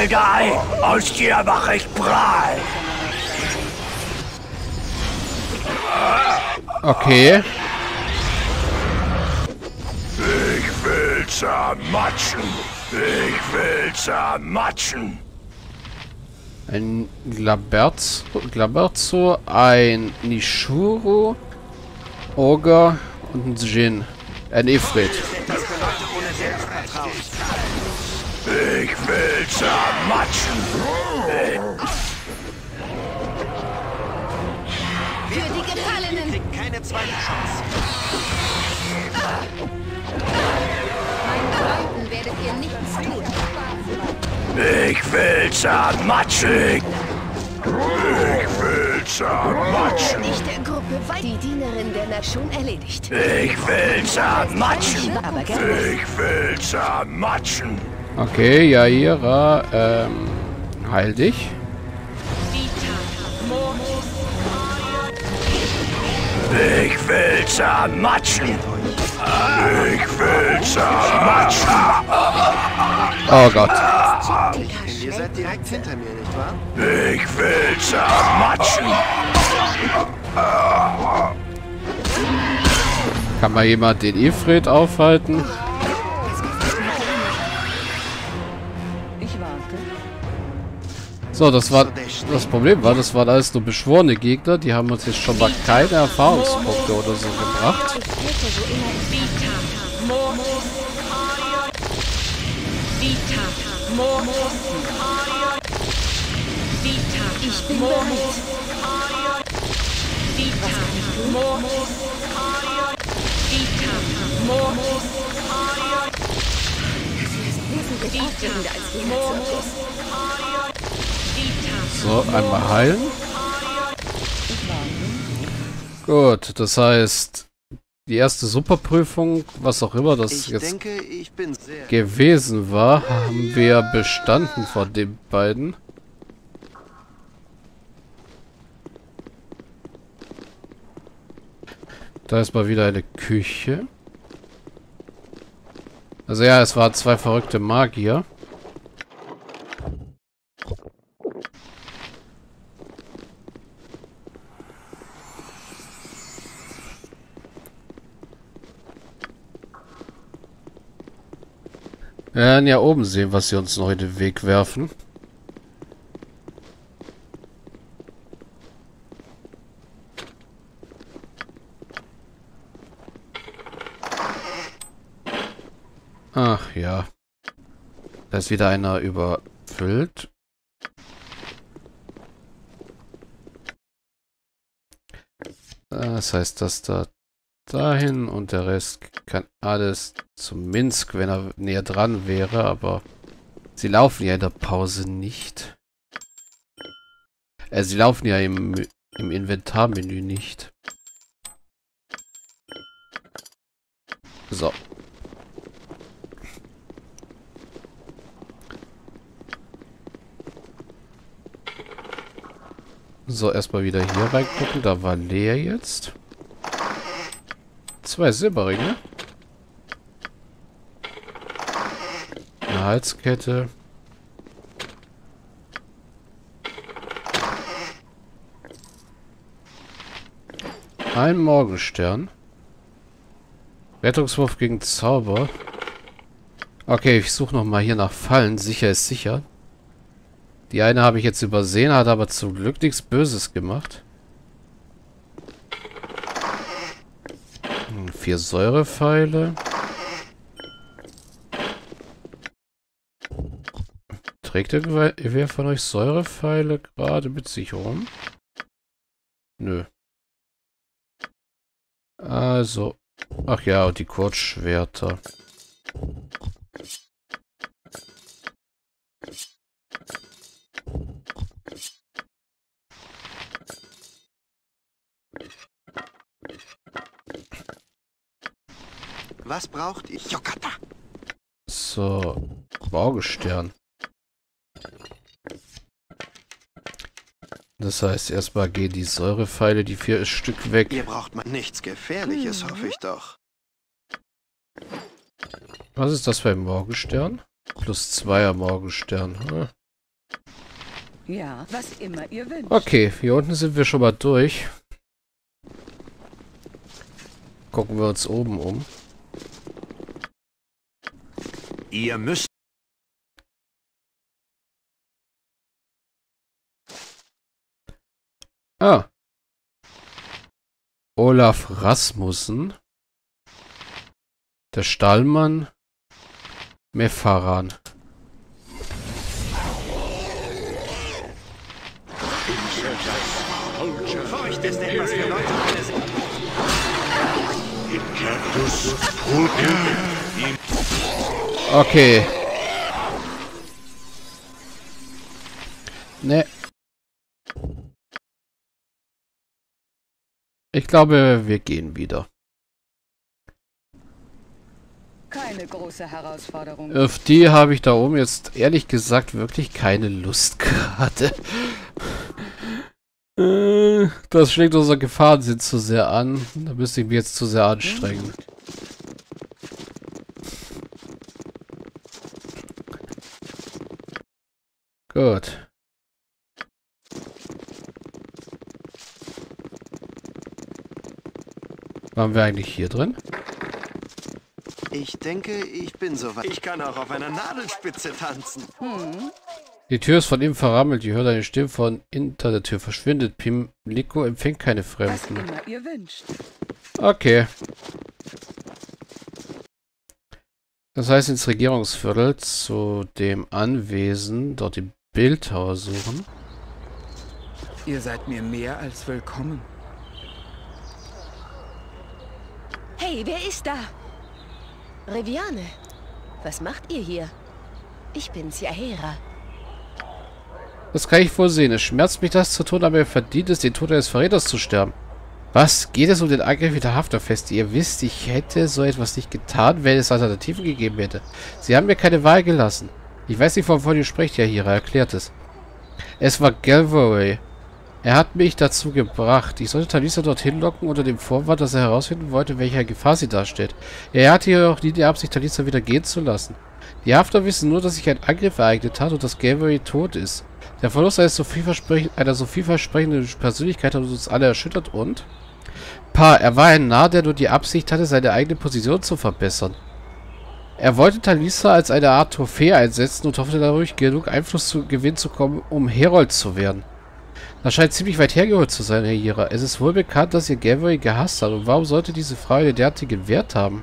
Schlägerei, aus dir mache ich Brei. Okay. Ich will zermatschen. Ich will zermatschen. Ein Glaberzo, ein Nishuru, Ogre und ein Djinn. Ein Ifrit. Ich will zermatschen. Für die Gefallenen! Kriegt keine zweite Chance. Meinen Freunden werdet ihr nichts tun. Ich will zermatschen. Ich will zermatschen. Nicht der Gruppe weit. Die Dienerin der Nashun erledigt. Ich will zermatschen. Aber gerne. Ich will zermatschen. Okay, Yaira, heil dich. Ich will zermatschen. Ich will zermatschen. Oh Gott. Ihr seid direkt hinter mir, nicht wahr? Ich will zermatschen. Kann mal jemand den Ifrit aufhalten? Ich warte. So, das Problem war, das waren alles nur beschworene Gegner. Die haben uns jetzt schon mal keine Erfahrungspunkte oder so gebracht. Ich helfe so immer ich bin bereit. Was kann ich tun? Sie ist wesentlich aufregender als die Herzogin. So, einmal heilen. Gut, das heißt, die erste Superprüfung, was auch immer das Ich jetzt denke, ich bin sehr... gewesen war, haben wir bestanden von den beiden. Da ist mal wieder eine Küche. Also ja, es waren zwei verrückte Magier. Wir werden ja oben sehen, was sie uns noch in den Weg werfen. Ach ja. Da ist wieder einer überfüllt. Das heißt, dass da dahin und der Rest kann alles zum Minsk, wenn er näher dran wäre, aber sie laufen ja in der Pause nicht. Sie laufen ja im Inventarmenü nicht. So. So, erstmal wieder hier reingucken. Da war leer jetzt. 2 Silberringe. Eine Halskette. Ein Morgenstern. Rettungswurf gegen Zauber. Okay, ich suche nochmal hier nach Fallen. Sicher ist sicher. Die eine habe ich jetzt übersehen, hat aber zum Glück nichts Böses gemacht. 4 Säurepfeile. Trägt irgendwer von euch Säurepfeile gerade mit sich rum? Nö. Also. Ach ja, und die Kurzschwerter. Was braucht ihr? Jokata! So. Morgenstern. Das heißt, erstmal gehen die Säurepfeile, die 4 Stück weg. Ihr braucht mal nichts Gefährliches, hoffe ich doch. Was ist das für ein Morgenstern? +2er Morgenstern. Hm. Ja, was immer ihr wünscht. Okay, hier unten sind wir schon mal durch. Gucken wir uns oben um. Ihr müsst... Ah. Olaf Rasmussen. Der Stallmann. Mefaran. Furcht ist etwas für Leute meines... Okay. Ne. Ich glaube, wir gehen wieder. Keine große Herausforderung. Auf die habe ich da oben jetzt ehrlich gesagt wirklich keine Lust gerade. Das schlägt unser Gefahrensinn zu sehr an. Da müsste ich mich jetzt zu sehr anstrengen. Gut. Waren wir eigentlich hier drin? Ich denke, ich bin soweit. Ich kann auch auf einer Nadelspitze tanzen. Die Tür ist von innen verrammelt. Ihr hört eine Stimme von hinter der Tür. Verschwindet. Pimlico empfängt keine Was Fremden. immer ihr wünscht. Okay. Das heißt ins Regierungsviertel zu dem Anwesen, dort die Bildhauer suchen. Ihr seid mir mehr als willkommen. Hey, wer ist da? Reviane, was macht ihr hier? Ich bin's, Yahera. Das kann ich wohl sehen. Es schmerzt mich, das zu tun, aber ihr verdient es, den Tod eines Verräters zu sterben. Was? Geht es um den Angriff mit der Hafterfeste? Ihr wisst, ich hätte so etwas nicht getan, wenn es Alternativen gegeben hätte. Sie haben mir keine Wahl gelassen. Ich weiß nicht, wovon ihr sprecht, Yahera. Erklärt es. Es war Galvoy. Er hat mich dazu gebracht. Ich sollte Talisa dorthin locken unter dem Vorwand, dass er herausfinden wollte, welche Gefahr sie darstellt. Er hatte jedoch nie die Absicht, Talisa wieder gehen zu lassen. Die Hafter wissen nur, dass sich ein Angriff ereignet hat und dass Galvoy tot ist. Der Verlust einer so vielversprechenden Persönlichkeit hat uns alle erschüttert und... er war ein Narr, der nur die Absicht hatte, seine eigene Position zu verbessern. Er wollte Talisa als eine Art Trophäe einsetzen und hoffte dadurch genug Einfluss zu gewinnen zu kommen, um Herold zu werden. Das scheint ziemlich weit hergeholt zu sein, Herr Jira. Es ist wohl bekannt, dass ihr Galvoy gehasst hat. Und warum sollte diese Frau einen derartigen Wert haben?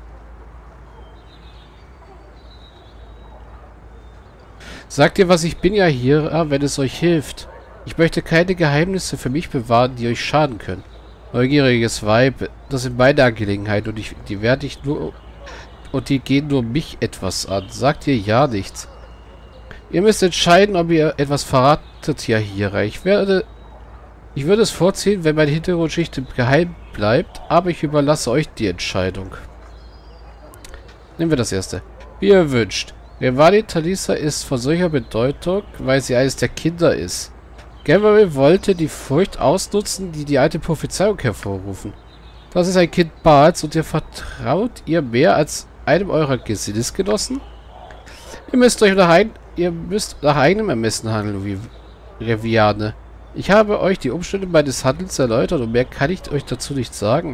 Sagt ihr, was ich bin, ja hier, wenn es euch hilft. Ich möchte keine Geheimnisse für mich bewahren, die euch schaden können. Neugieriges Weib, das sind meine Angelegenheiten und die werde ich nur... Und die gehen nur mich etwas an. Sagt ihr ja nichts. Ihr müsst entscheiden, ob ihr etwas verratet, ja hier. Ich würde es vorziehen, wenn meine Hintergrundschicht im Geheim bleibt, aber ich überlasse euch die Entscheidung. Nehmen wir das erste. Wie ihr wünscht. Revani Talisa ist von solcher Bedeutung, weil sie eines der Kinder ist. Galvoy wollte die Furcht ausnutzen, die alte Prophezeiung hervorrufen. Das ist ein Kind Baals und ihr vertraut ihr mehr als einem eurer Gesinnesgenossen? Ihr müsst nach eigenem Ermessen handeln, wie Reviane. Ich habe euch die Umstände meines Handelns erläutert und mehr kann ich euch dazu nicht sagen.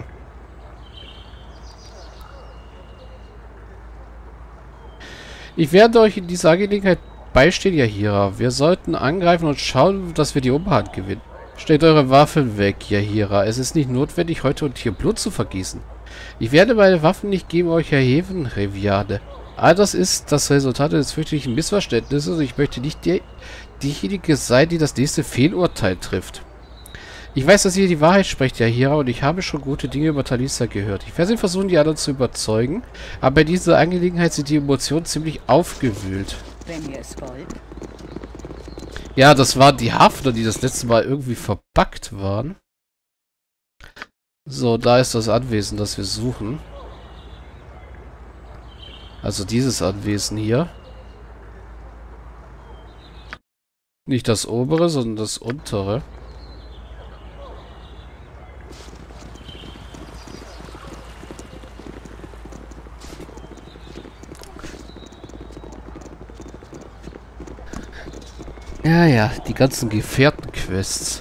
Ich werde euch in dieser Angelegenheit beistehen, Yahira. Wir sollten angreifen und schauen, dass wir die Oberhand gewinnen. Stellt eure Waffen weg, Yahira. Es ist nicht notwendig, heute und hier Blut zu vergießen. Ich werde meine Waffen nicht gegen euch erheben, Reviane. All das ist das Resultat eines fürchterlichen Missverständnisses und ich möchte nicht diejenige sein, die das nächste Fehlurteil trifft. Ich weiß, dass ihr die Wahrheit sprecht, Yahira, und ich habe schon gute Dinge über Talisa gehört. Ich werde sie versuchen, die anderen zu überzeugen, aber bei dieser Angelegenheit sind die Emotionen ziemlich aufgewühlt. Wenn ihr es wollt. Ja, das waren die Hafner, die das letzte Mal irgendwie verbuggt waren. So, da ist das Anwesen, das wir suchen. Also dieses Anwesen hier. Nicht das obere, sondern das untere. Ja, die ganzen Gefährten-Quests.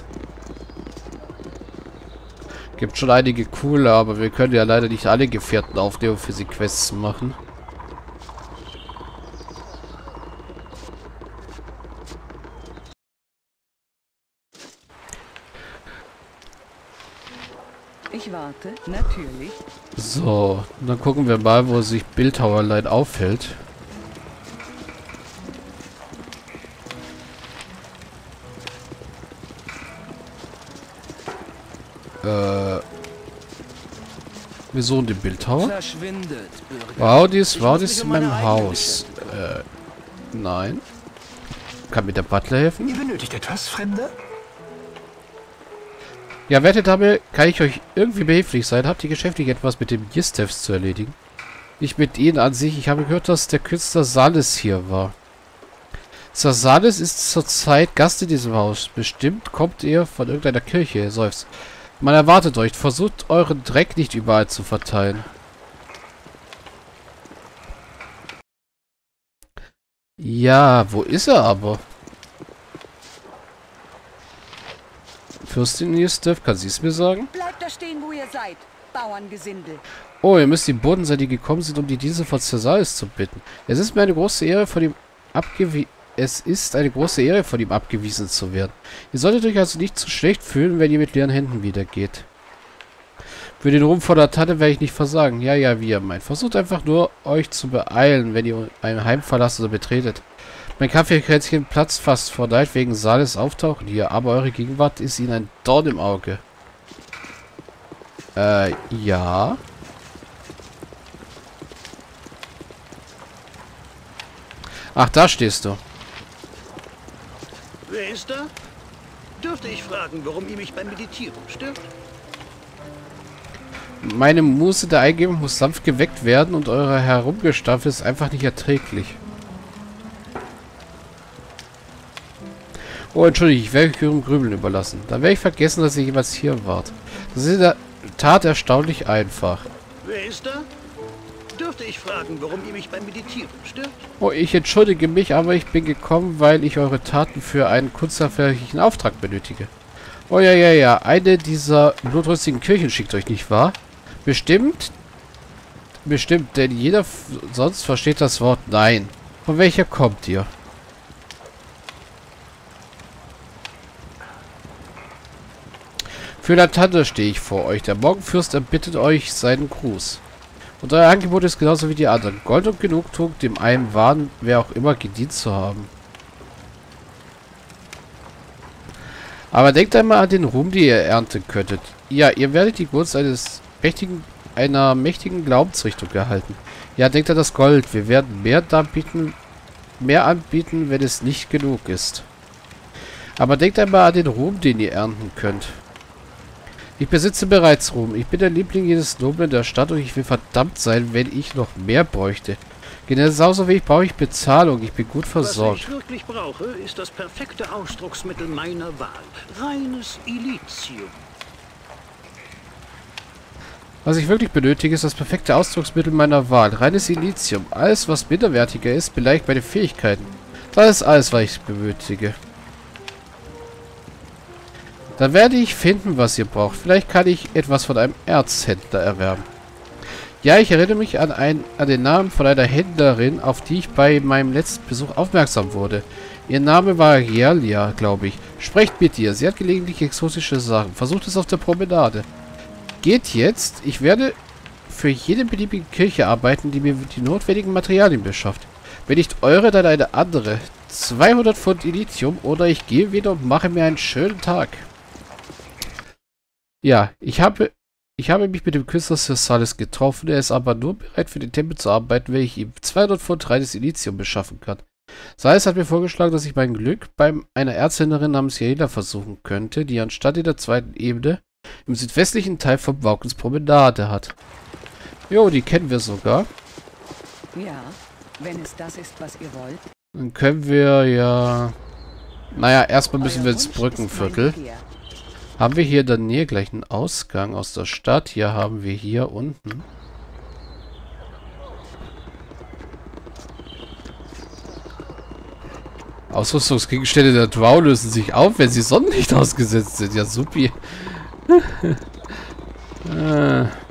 Gibt schon einige coole, aber wir können ja leider nicht alle Gefährten aufnehmen, um für sie Quests zu machen. Ich warte, natürlich. So, dann gucken wir mal, wo sich Bildhauerlein aufhält. Wir suchen den Bildhauer. Verschwindet, Bürger. Wow, dies Ich war muss das mich in um meine meinem eigenen Haus. Nein. Kann mir der Butler helfen? Ihr benötigt etwas, Fremder? Ja, werte Dame, kann ich euch irgendwie behilflich sein? Habt ihr geschäftlich etwas mit dem Yistevs zu erledigen? Nicht mit Ihnen an sich. Ich habe gehört, dass der Künstler Salis hier war. Sir Salis ist zurzeit Gast in diesem Haus. Bestimmt kommt ihr von irgendeiner Kirche, er seufzt. Man erwartet euch. Versucht euren Dreck nicht überall zu verteilen. Ja, wo ist er aber? Fürstin Yistev, kann sie es mir sagen? Bleibt da stehen, wo ihr seid, Bauerngesindel. Oh, ihr müsst die Boden sein, die gekommen sind, um die Dienste von Sir Salis zu bitten. Es ist eine große Ehre, von ihm abgewiesen zu werden. Ihr solltet euch also nicht zu schlecht fühlen, wenn ihr mit leeren Händen wiedergeht. Für den Ruhm vor der Tanne werde ich nicht versagen. Ja, wie ihr meint. Versucht einfach nur, euch zu beeilen, wenn ihr ein Heim verlasst oder betretet. Mein Kaffeekränzchen platzt fast vor Neid wegen Salis Auftauchen hier, aber eure Gegenwart ist ihnen ein Dorn im Auge. Ja. Ach, da stehst du. Wer ist da? Dürfte ich fragen, warum ihr mich beim Meditieren stört? Meine Muße der Eingebung muss sanft geweckt werden und eure Herumgestampfe ist einfach nicht erträglich. Oh, entschuldigt, ich werde euch eurem Grübeln überlassen. Dann werde ich vergessen, dass ihr jemals hier wart. Das ist in der Tat erstaunlich einfach. Wer ist da? Dürfte ich fragen, warum ihr mich beim Meditieren stört? Oh, ich entschuldige mich, aber ich bin gekommen, weil ich eure Taten für einen kunsthandwerklichen Auftrag benötige. Oh ja, eine dieser blutrünstigen Kirchen schickt euch, nicht wahr? Bestimmt, denn jeder sonst versteht das Wort Nein. Von welcher kommt ihr? Für der Tante stehe ich vor euch. Der Morgenfürst erbittet euch seinen Gruß. Und euer Angebot ist genauso wie die anderen. Gold und Genugtuung, dem einen Wahn, wer auch immer, gedient zu haben. Aber denkt einmal an den Ruhm, den ihr ernten könntet. Ja, ihr werdet die Gunst einer mächtigen Glaubensrichtung erhalten. Ja, denkt an das Gold. Wir werden mehr anbieten, wenn es nicht genug ist. Aber denkt einmal an den Ruhm, den ihr ernten könnt. Ich besitze bereits Ruhm. Ich bin der Liebling jedes Noblen der Stadt und ich will verdammt sein, wenn ich noch mehr bräuchte. Genauso wenig brauche ich Bezahlung. Ich bin gut versorgt. Was ich wirklich brauche, ist das perfekte Ausdrucksmittel meiner Wahl. Reines Elysium. Was ich wirklich benötige, ist das perfekte Ausdrucksmittel meiner Wahl. Reines Elysium. Alles, was minderwertiger ist, beleidigt meine Fähigkeiten. Das ist alles, was ich benötige. Dann werde ich finden, was ihr braucht. Vielleicht kann ich etwas von einem Erzhändler erwerben. Ja, ich erinnere mich an den Namen von einer Händlerin, auf die ich bei meinem letzten Besuch aufmerksam wurde. Ihr Name war Gialia, glaube ich. Sprecht mit ihr. Sie hat gelegentlich exotische Sachen. Versucht es auf der Promenade. Geht jetzt. Ich werde für jede beliebige Kirche arbeiten, die mir die notwendigen Materialien beschafft. Wenn nicht eure, dann eine andere. 200 Pfund Elysium oder ich gehe wieder und mache mir einen schönen Tag. Ja, ich habe mich mit dem Künstler Sir Salis getroffen. Er ist aber nur bereit, für den Tempel zu arbeiten, wenn ich ihm 200 Pfund reines Elysium beschaffen kann. Salis hat mir vorgeschlagen, dass ich mein Glück bei einer Erzhändlerin namens Yaela versuchen könnte, die anstatt in der zweiten Ebene im südwestlichen Teil von Waukens Promenade hat. Jo, die kennen wir sogar. Ja, wenn es das ist, was ihr wollt. Dann können wir ja... Naja, erstmal müssen wir ins Brückenviertel. Haben wir hier in der Nähe gleich einen Ausgang aus der Stadt? Hier haben wir hier unten. Ausrüstungsgegenstände der Drow lösen sich auf, wenn sie Sonnenlicht ausgesetzt sind. Ja, supi.